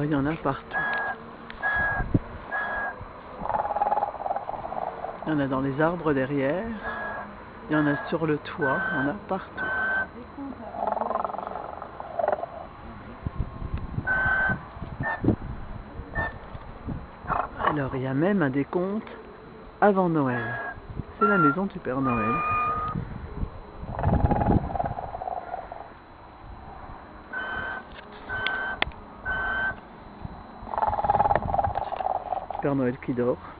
il y en a partout. Il y en a dans les arbres derrière, il y en a sur le toit, il y en a partout. Alors il y a même un décompte avant Noël. C'est la maison du Père Noël. Père Noël qui dort.